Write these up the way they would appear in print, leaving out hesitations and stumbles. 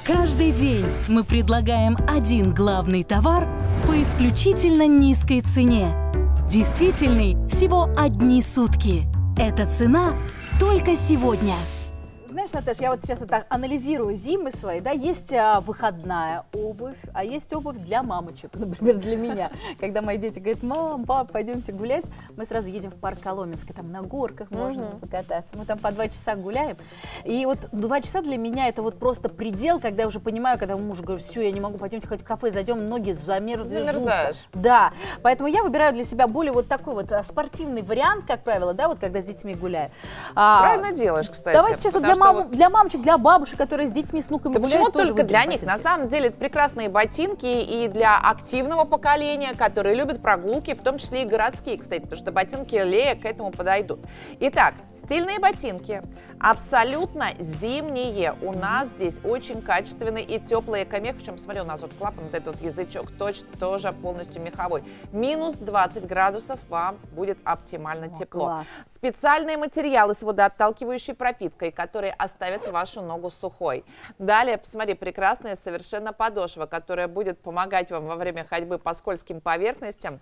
Каждый день мы предлагаем один главный товар по исключительно низкой цене. Действительный всего одни сутки. Эта цена только сегодня. Знаешь, Наташ, я вот сейчас вот так анализирую зимы свои, да, есть выходная обувь, а есть обувь для мамочек, например, для меня. Когда мои дети говорят: мам, пап, пойдемте гулять, мы сразу едем в парк Коломенский, там на горках можно покататься, мы там по 2 часа гуляем. И вот 2 часа для меня это вот просто предел, когда я уже понимаю, когда мужу говорю: все, я не могу, пойдемте хоть в кафе, зайдем, ноги замерзли. Замерзаешь. Да, поэтому я выбираю для себя более вот такой вот спортивный вариант, как правило, да, вот когда с детьми гуляю. Правильно делаешь, кстати. Давай сейчас вот для мамочек, для бабушек, которые с детьми, с внуками гуляют, почему тоже только для них? ботинки. На самом деле это прекрасные ботинки и для активного поколения, которые любят прогулки, в том числе и городские, кстати, потому что ботинки Лея к этому подойдут. Итак, стильные ботинки, абсолютно зимние. У нас здесь очень качественный и теплый экомех. Причем, смотри, у нас вот клапан, вот этот вот язычок тоже полностью меховой. Минус 20 градусов вам будет оптимально тепло. Класс. Специальные материалы с водоотталкивающей пропиткой, которые оставят вашу ногу сухой. Далее, посмотри, прекрасная совершенно подошва, которая будет помогать вам во время ходьбы по скользким поверхностям.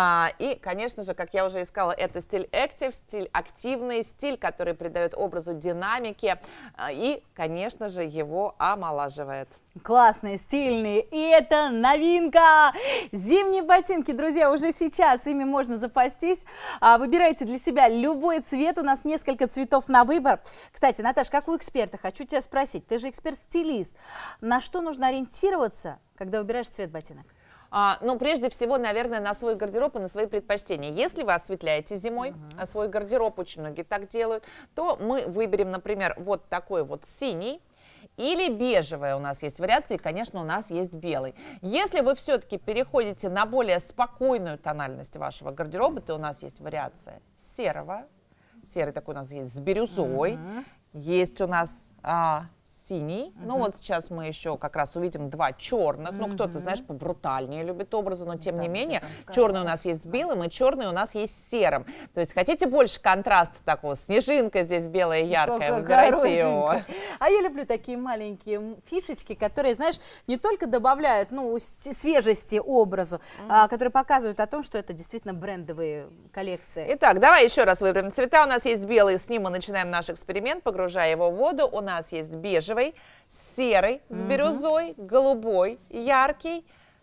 И, конечно же, как я уже искала, это стиль active, стиль активный, стиль, который придает образу динамики и, конечно же, его омолаживает. Классные, стильные, и это новинка! Зимние ботинки, друзья, уже сейчас ими можно запастись. Выбирайте для себя любой цвет, у нас несколько цветов на выбор. Кстати, Наташа, как у эксперта, хочу тебя спросить, ты же эксперт-стилист, на что нужно ориентироваться, когда выбираешь цвет ботинок? Ну, прежде всего, наверное, на свой гардероб и на свои предпочтения. Если вы осветляете зимой свой гардероб, очень многие так делают, то мы выберем, например, вот такой вот синий. Или бежевая у нас есть вариация, и, конечно, у нас есть белый. Если вы все-таки переходите на более спокойную тональность вашего гардероба, то у нас есть вариация серого. Серый такой у нас есть с бирюзой. Есть у нас синий. Ну вот сейчас мы еще как раз увидим 2 черных. Ну кто-то, знаешь, побрутальнее любит образы, но тем не менее черный у нас есть с белым, и черный у нас есть с серым. То есть хотите больше контраста такого, снежинка здесь белая, яркая, выбирайте его. А я люблю такие маленькие фишечки, которые, знаешь, не только добавляют, ну, свежести образу, которые показывают о том, что это действительно брендовые коллекции. Итак, давай еще раз выберем цвета. У нас есть белый, с ним мы начинаем наш эксперимент, погружая его в воду. У нас есть бежевый, серый с бирюзой, голубой, яркий,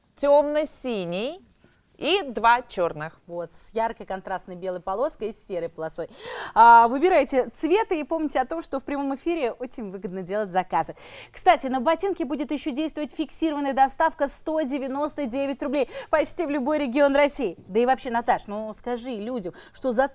темно-синий и 2 черных. Вот, с яркой контрастной белой полоской и с серой полосой. Выбирайте цветы и помните о том, что в прямом эфире очень выгодно делать заказы. Кстати, на ботинке будет еще действовать фиксированная доставка 199 рублей почти в любой регион России. Да и вообще, Наташ, ну скажи людям, что за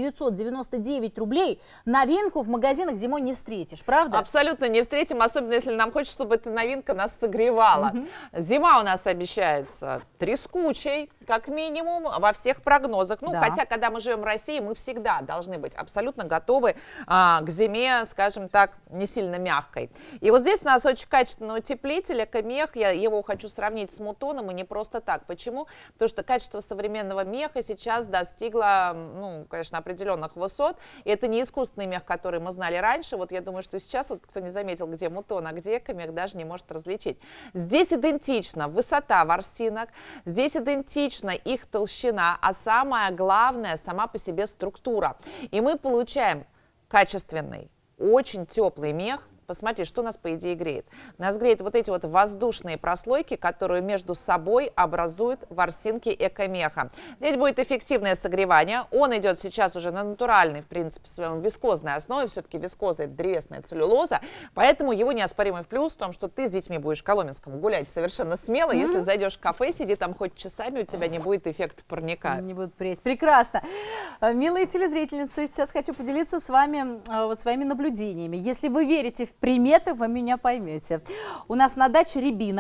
1999 рублей новинку в магазинах зимой не встретишь, правда? Абсолютно не встретим, особенно если нам хочется, чтобы эта новинка нас согревала. Зима у нас обещается трескучей, как минимум, во всех прогнозах. Ну, хотя, когда мы живем в России, мы всегда должны быть абсолютно готовы к зиме, скажем так, не сильно мягкой. И вот здесь у нас очень качественный утеплитель, экомех. Я его хочу сравнить с мутоном, и не просто так. Почему? Потому что качество современного меха сейчас достигло, ну, конечно, определенных высот. И это не искусственный мех, который мы знали раньше. Вот я думаю, что сейчас, вот кто не заметил, где мутон, а где экомех, даже не может различить. Здесь идентично высота ворсинок, здесь идентично их толщина, а самое главное, сама по себе структура. И мы получаем качественный, очень теплый мех. Посмотри, что нас, по идее, греет. Нас греет вот эти вот воздушные прослойки, которые между собой образуют ворсинки экомеха. Здесь будет эффективное согревание. Он идет сейчас уже на натуральной, в принципе, своем вискозной основе. Все-таки вискоза – это древесная целлюлоза. Поэтому его неоспоримый плюс в том, что ты с детьми будешь в Коломенском гулять совершенно смело. Если зайдешь в кафе, сиди там хоть часами, у тебя не будет эффекта парника. Не будут пресс. Прекрасно. Милые телезрительницы, сейчас хочу поделиться с вами вот своими наблюдениями. Если вы верите в приметы, вы меня поймете. У нас на даче рябина,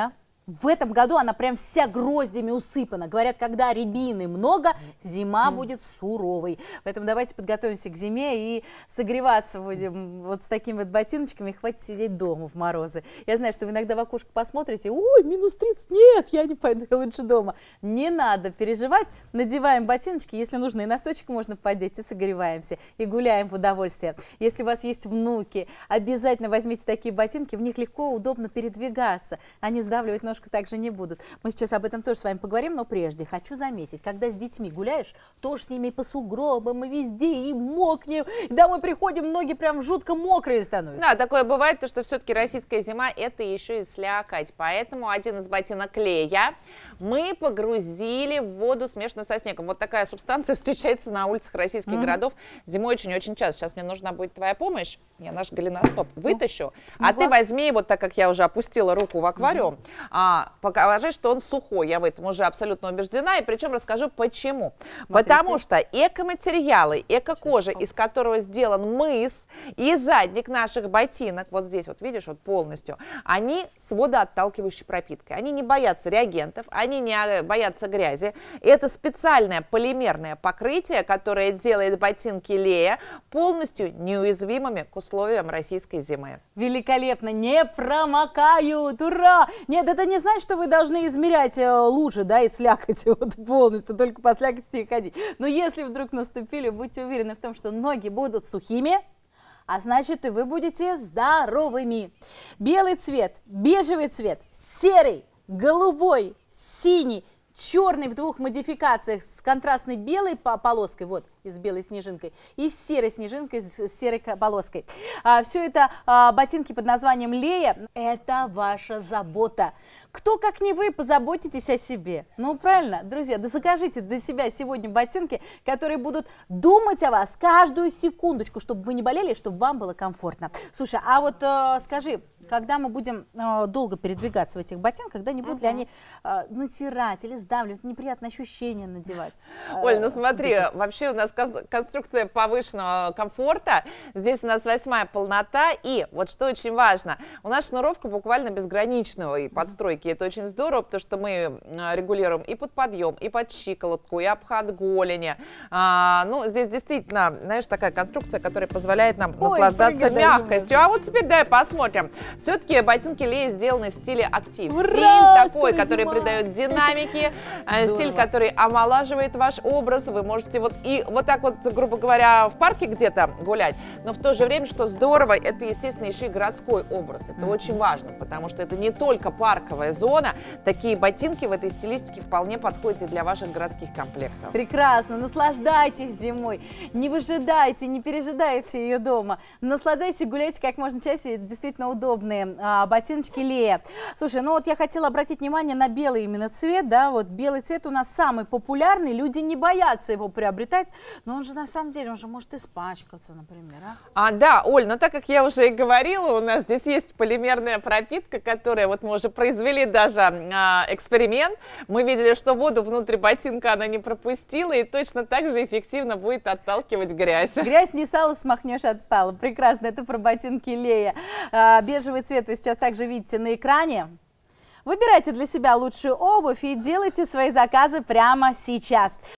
в этом году она прям вся гроздями усыпана. Говорят, когда рябины много, зима будет суровой. Поэтому давайте подготовимся к зиме и согреваться будем вот с такими вот ботиночками. Хватит сидеть дома в морозы. Я знаю, что вы иногда в окошко посмотрите, ой, минус 30, нет, я не пойду, я лучше дома. Не надо переживать, надеваем ботиночки, если нужно, и носочек можно подеть, и согреваемся, и гуляем в удовольствие. Если у вас есть внуки, обязательно возьмите такие ботинки, в них легко, удобно передвигаться, они сдавливать ножку также не будут. Мы сейчас об этом тоже с вами поговорим, но прежде хочу заметить, когда с детьми гуляешь, тоже с ними по сугробам, и везде, и мокнем, и домой приходим, ноги прям жутко мокрые становятся. Да, такое бывает, то, что все-таки российская зима – это еще и слякоть, поэтому один из ботинок Лея мы погрузили в воду, смешанную со снегом. Вот такая субстанция встречается на улицах российских городов зимой очень-очень часто. Сейчас мне нужна будет твоя помощь, я наш голеностоп вытащу, а ты возьми, вот так как я уже опустила руку в аквариум, покажи, что он сухой, я в этом уже абсолютно убеждена, и причем расскажу почему. Смотрите. Потому что экоматериалы, эко-кожа, из которого сделан мыс и задник наших ботинок, вот здесь вот видишь, вот полностью, они с водоотталкивающей пропиткой, они не боятся реагентов, они не боятся грязи. Это специальное полимерное покрытие, которое делает ботинки Лея полностью неуязвимыми к условиям российской зимы. Великолепно, не промокают, ура! Нет, это не значит, что вы должны измерять лужи, да, и слякоть вот полностью, только по слякоти ходить. Но если вдруг наступили, будьте уверены в том, что ноги будут сухими, а значит, и вы будете здоровыми. Белый цвет, бежевый цвет, серый, голубой, синий, черный в двух модификациях с контрастной белой полоской, вот, и с белой снежинкой, и с серой снежинкой, с серой полоской. Все это ботинки под названием Лея. Это ваша забота. Кто, как не вы, позаботитесь о себе? Ну, правильно, друзья, да закажите для себя сегодня ботинки, которые будут думать о вас каждую секундочку, чтобы вы не болели, чтобы вам было комфортно. Слушай, а вот скажи, когда мы будем долго передвигаться в этих ботинках, да, не будут ли они натирать или сдавливать, неприятное ощущение надевать? Оль, ну смотри, вообще у нас конструкция повышенного комфорта, здесь у нас 8-я полнота, и вот что очень важно, у нас шнуровка буквально безграничного подстройки, это очень здорово, потому что мы регулируем и под подъем, и под щиколотку, и обхват голени, ну здесь действительно, знаешь, такая конструкция, которая позволяет нам наслаждаться мягкостью. А вот теперь давай посмотрим, все-таки ботинки Лея сделаны в стиле актив, стиль такой, который придает динамики, стиль, который омолаживает ваш образ, вы можете вот так вот, грубо говоря, в парке где-то гулять, но в то же время, что здорово, это, естественно, еще и городской образ. Это очень важно, потому что это не только парковая зона, такие ботинки в этой стилистике вполне подходят и для ваших городских комплектов. Прекрасно, наслаждайтесь зимой, не выжидайте, не пережидайте ее дома, наслаждайтесь, гуляйте как можно чаще, действительно удобные ботиночки Лея. Слушай, ну вот я хотела обратить внимание на белый именно цвет, да, вот белый цвет у нас самый популярный, люди не боятся его приобретать, но он же на самом деле, он же может испачкаться, например, Да, Оль, но так как я уже и говорила, у нас здесь есть полимерная пропитка, которая, вот мы уже произвели даже эксперимент, мы видели, что воду внутрь ботинка она не пропустила, и точно так же эффективно будет отталкивать грязь. Грязь не сало смахнешь от стала, прекрасно, это про ботинки Лея. Бежевый цвет вы сейчас также видите на экране. Выбирайте для себя лучшую обувь и делайте свои заказы прямо сейчас.